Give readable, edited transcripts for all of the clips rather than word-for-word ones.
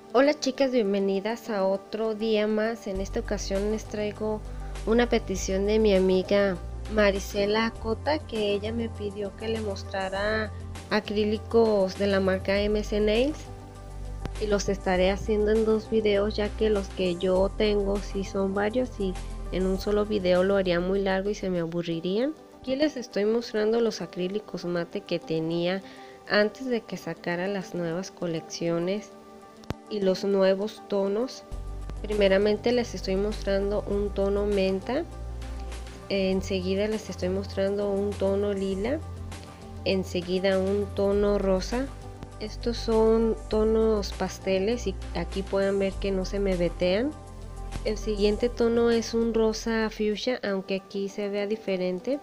Hola chicas, bienvenidas a otro día más. En esta ocasión les traigo una petición de mi amiga Marisela Cota, que ella me pidió que le mostrara acrílicos de la marca MC Nails y los estaré haciendo en dos videos, ya que los que yo tengo sí son varios y en un solo video lo haría muy largo y se me aburrirían. Aquí les estoy mostrando los acrílicos mate que tenía antes de que sacara las nuevas colecciones y los nuevos tonos. Primeramente les estoy mostrando un tono menta, enseguida les estoy mostrando un tono lila, enseguida un tono rosa. Estos son tonos pasteles y aquí pueden ver que no se me vetean. El siguiente tono es un rosa fuchsia, aunque aquí se vea diferente.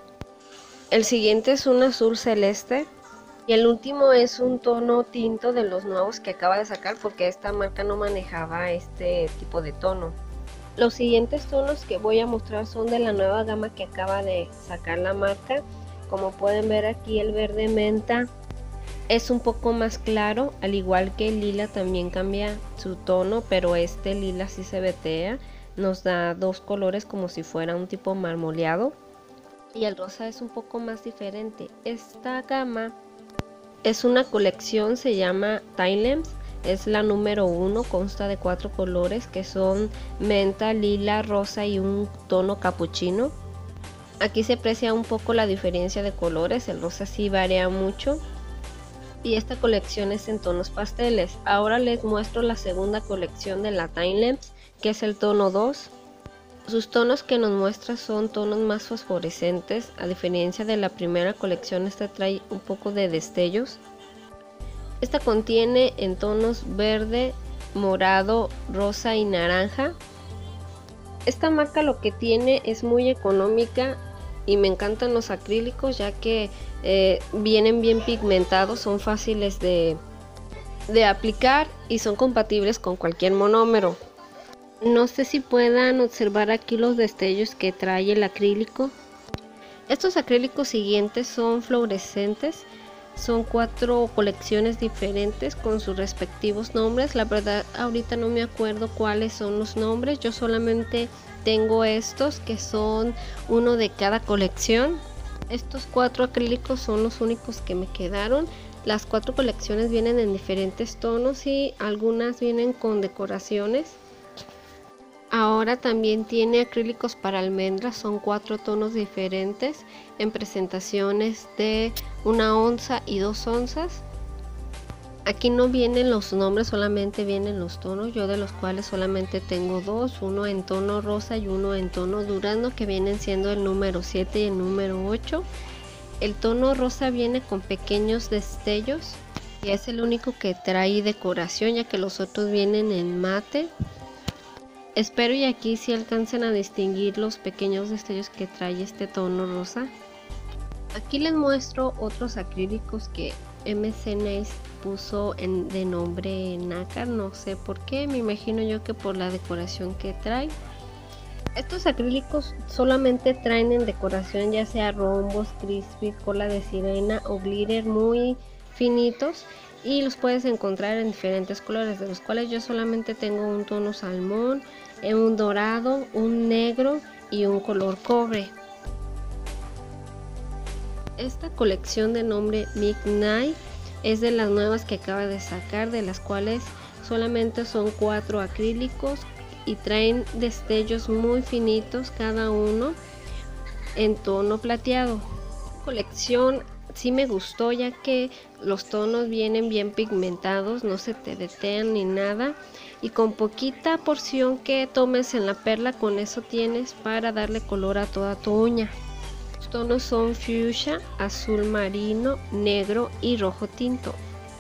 El siguiente es un azul celeste. Y el último es un tono tinto de los nuevos que acaba de sacar, porque esta marca no manejaba este tipo de tono. Los siguientes tonos que voy a mostrar son de la nueva gama que acaba de sacar la marca. Como pueden ver aquí, el verde menta es un poco más claro, al igual que el lila también cambia su tono, pero este lila sí se vetea, nos da dos colores como si fuera un tipo marmoleado. Y el rosa es un poco más diferente. Esta gama es una colección, se llama Timelapse, es la número 1, consta de 4 colores que son menta, lila, rosa y un tono capuchino. Aquí se aprecia un poco la diferencia de colores, el rosa sí varía mucho. Y esta colección es en tonos pasteles. Ahora les muestro la segunda colección de la Timelapse, que es el tono 2. Sus tonos que nos muestra son tonos más fosforescentes, a diferencia de la primera colección. Esta trae un poco de destellos. Esta contiene en tonos verde, morado, rosa y naranja. Esta marca lo que tiene es muy económica y me encantan los acrílicos, ya que vienen bien pigmentados, son fáciles de aplicar y son compatibles con cualquier monómero. No sé si puedan observar aquí los destellos que trae el acrílico. Estos acrílicos siguientes son fluorescentes. Son 4 colecciones diferentes con sus respectivos nombres. La verdad ahorita no me acuerdo cuáles son los nombres. Yo solamente tengo estos, que son uno de cada colección. Estos 4 acrílicos son los únicos que me quedaron. Las 4 colecciones vienen en diferentes tonos y algunas vienen con decoraciones. Ahora también tiene acrílicos para almendras, son 4 tonos diferentes en presentaciones de 1 onza y 2 onzas. Aquí no vienen los nombres, solamente vienen los tonos, yo de los cuales solamente tengo 2, uno en tono rosa y uno en tono durazno, que vienen siendo el número 7 y el número 8. El tono rosa viene con pequeños destellos y es el único que trae decoración, ya que los otros vienen en mate. Espero y aquí sí alcancen a distinguir los pequeños destellos que trae este tono rosa. Aquí les muestro otros acrílicos que MC Nails puso de nombre nácar, no sé por qué, me imagino yo que por la decoración que trae. Estos acrílicos solamente traen en decoración ya sea rombos, crispy, cola de sirena o glitter muy finitos, y los puedes encontrar en diferentes colores, de los cuales yo solamente tengo un tono salmón, un dorado, un negro y un color cobre. Esta colección de nombre Midnight es de las nuevas que acaba de sacar, de las cuales solamente son 4 acrílicos y traen destellos muy finitos cada uno en tono plateado. Esta colección sí me gustó, ya que los tonos vienen bien pigmentados, no se te vetean ni nada, y con poquita porción que tomes en la perla, con eso tienes para darle color a toda tu uña. Los tonos son fuchsia, azul marino, negro y rojo tinto.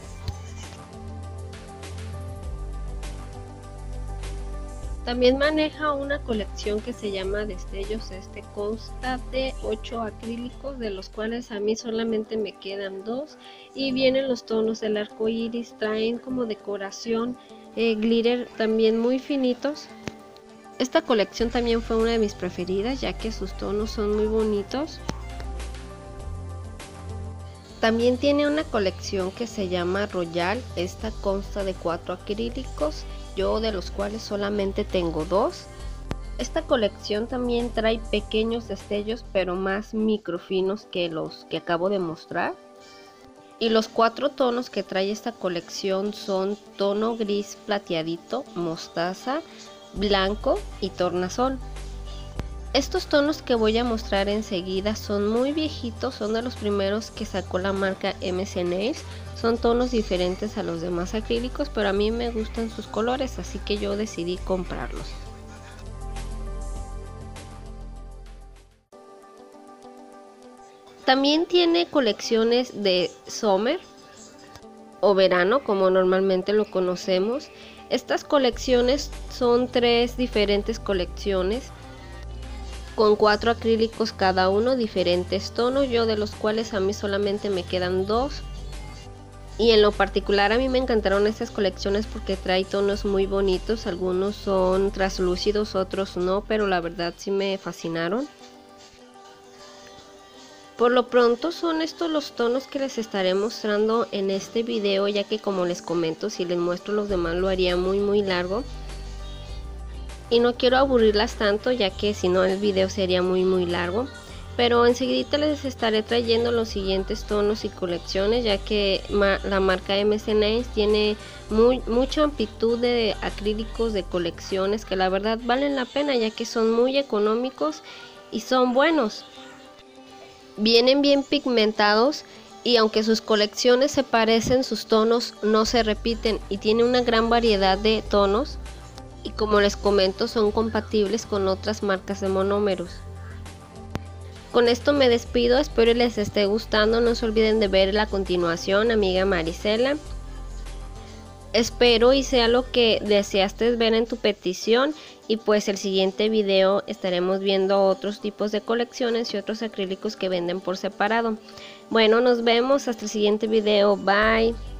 También maneja una colección que se llama Destellos. Este consta de 8 acrílicos, de los cuales a mí solamente me quedan 2, y vienen los tonos del arco iris, traen como decoración glitter también muy finitos. Esta colección también fue una de mis preferidas, ya que sus tonos son muy bonitos. También tiene una colección que se llama Royal. Esta consta de 4 acrílicos, yo de los cuales solamente tengo 2. Esta colección también trae pequeños destellos, pero más microfinos que los que acabo de mostrar. Y los 4 tonos que trae esta colección son tono gris plateadito, mostaza, blanco y tornasol. Estos tonos que voy a mostrar enseguida son muy viejitos, son de los primeros que sacó la marca MC Nails. Son tonos diferentes a los demás acrílicos, pero a mí me gustan sus colores, así que yo decidí comprarlos. También tiene colecciones de Summer o verano, como normalmente lo conocemos. Estas colecciones son 3 diferentes colecciones con 4 acrílicos cada uno, diferentes tonos, yo de los cuales a mí solamente me quedan 2. Y en lo particular a mí me encantaron estas colecciones porque trae tonos muy bonitos, algunos son translúcidos, otros no, pero la verdad sí me fascinaron. Por lo pronto son estos los tonos que les estaré mostrando en este video, ya que como les comento, si les muestro los demás lo haría muy largo. Y no quiero aburrirlas tanto, ya que si no el video sería muy largo. Pero enseguida les estaré trayendo los siguientes tonos y colecciones, ya que la marca MC Nails tiene mucha amplitud de acrílicos de colecciones que la verdad valen la pena, ya que son muy económicos y son buenos. Vienen bien pigmentados y aunque sus colecciones se parecen, sus tonos no se repiten y tiene una gran variedad de tonos. Y como les comento, son compatibles con otras marcas de monómeros. Con esto me despido, espero les esté gustando, no se olviden de ver la continuación, amiga Marisela. Espero y sea lo que deseaste ver en tu petición, y pues el siguiente video estaremos viendo otros tipos de colecciones y otros acrílicos que venden por separado. Bueno, nos vemos hasta el siguiente video, bye.